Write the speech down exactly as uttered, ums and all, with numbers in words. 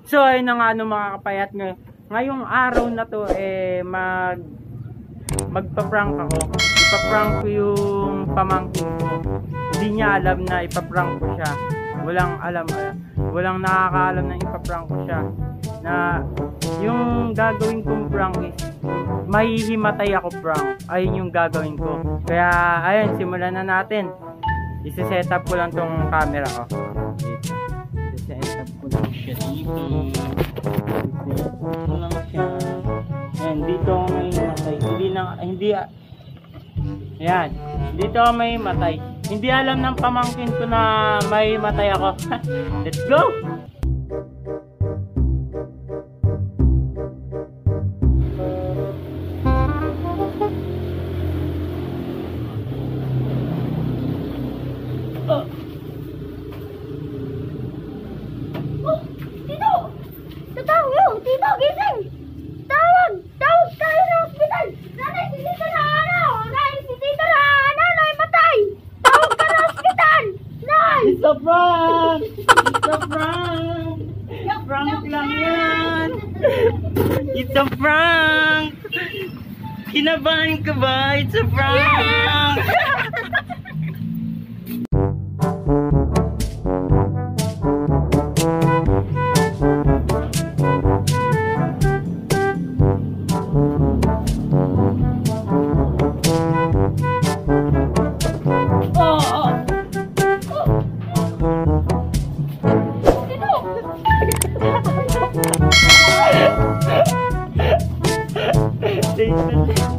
So ayun na nga no mga kapayat, ngay ngayong araw na to eh mag magpa-prank ako. Ipa-prank ko yung pamangkin ko. Hindi niya alam na ipa-prank ko siya. Walang alam, walang nakakaalam na ipa-prank ko siya. Na yung gagawin kong prank is mahihimatay ako prank. Ayun yung gagawin ko. Kaya ayun, simulan na natin. Isi-set up ko lang tong camera ko. Isi-set up ko lang siya dito. Isi-set up ko lang siya. Ayan, dito ako may matay. Hindi na, hindi, ayan, dito ako may matay. Hindi alam ng pamangkin ko na may matay ako. Let's go! Oh. Oh, Tito! Tatawag yun! Tito, gising! Tawag! Tawag tayo ng hospital! Nanay, si Tito na ano! Nanay, si Tito na ano! Nanay, matay! Tawag ka ng hospital! Nanay! It's a prank! It's a prank! Prank lang yan! It's a prank! Kinabahan ka ba? It's a prank! Tito!